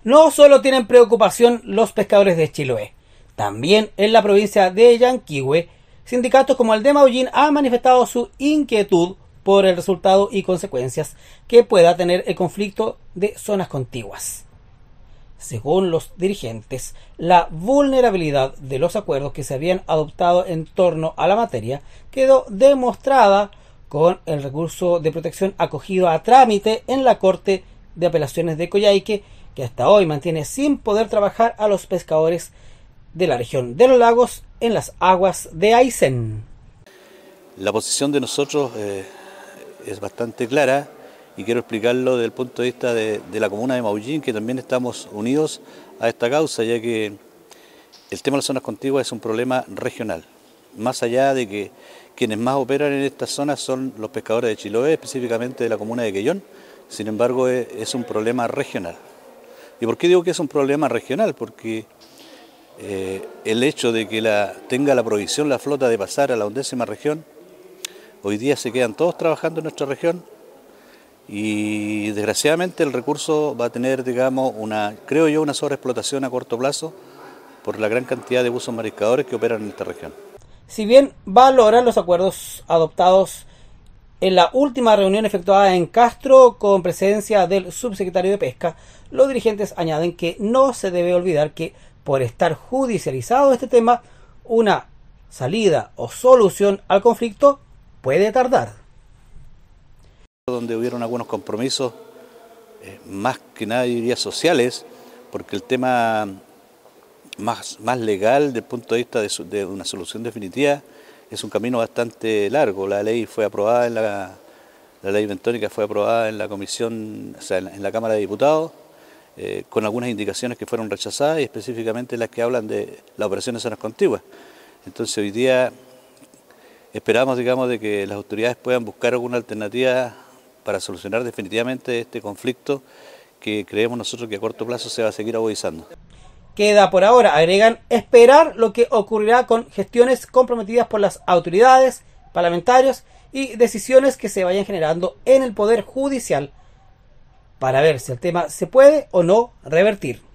No solo tienen preocupación los pescadores de Chiloé, también en la provincia de Yanquihue, sindicatos como el de Maullín han manifestado su inquietud por el resultado y consecuencias que pueda tener el conflicto de zonas contiguas. Según los dirigentes, la vulnerabilidad de los acuerdos que se habían adoptado en torno a la materia quedó demostrada con el recurso de protección acogido a trámite en la Corte de Apelaciones de Coyhaique, que hasta hoy mantiene sin poder trabajar a los pescadores de la región de los lagos en las aguas de Aysén. La posición de nosotros es bastante clara y quiero explicarlo desde el punto de vista de la comuna de Maullín, que también estamos unidos a esta causa, ya que el tema de las zonas contiguas es un problema regional. Más allá de que quienes más operan en estas zonas son los pescadores de Chiloé, específicamente de la comuna de Quellón, sin embargo es un problema regional. ¿Y por qué digo que es un problema regional? Porque el hecho de que tenga la prohibición la flota de pasar a la 11ª región, hoy día se quedan todos trabajando en nuestra región y desgraciadamente el recurso va a tener, digamos, creo yo, una sobreexplotación a corto plazo por la gran cantidad de buzos mariscadores que operan en esta región. Si bien valoran los acuerdos adoptados en la última reunión efectuada en Castro con presencia del subsecretario de Pesca, los dirigentes añaden que no se debe olvidar que por estar judicializado este tema, una salida o solución al conflicto puede tardar. Donde hubieron algunos compromisos, más que nada diría sociales, porque el tema más legal desde el punto de vista de una solución definitiva es un camino bastante largo. La ley fue aprobada la ley bentónica fue aprobada en la comisión, o sea, en la Cámara de Diputados, con algunas indicaciones que fueron rechazadas y específicamente las que hablan de las operaciones zonas contiguas. Entonces hoy día esperamos, digamos, de que las autoridades puedan buscar alguna alternativa para solucionar definitivamente este conflicto que creemos nosotros que a corto plazo se va a seguir agudizando. Queda por ahora, agregan, esperar lo que ocurrirá con gestiones comprometidas por las autoridades, parlamentarios y decisiones que se vayan generando en el Poder Judicial para ver si el tema se puede o no revertir.